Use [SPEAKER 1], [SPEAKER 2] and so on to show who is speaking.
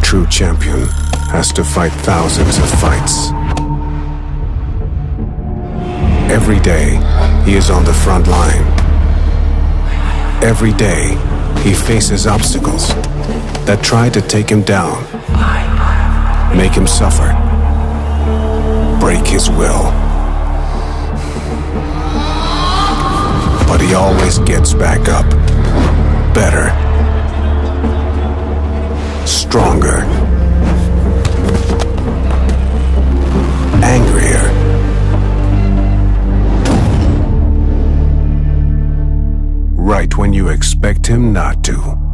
[SPEAKER 1] true champion has to fight thousands of fights. Every day, he is on the front line. Every day, he faces obstacles that try to take him down, make him suffer, break his will. But he always gets back up, better, stronger, angrier. Right when you expect him not to.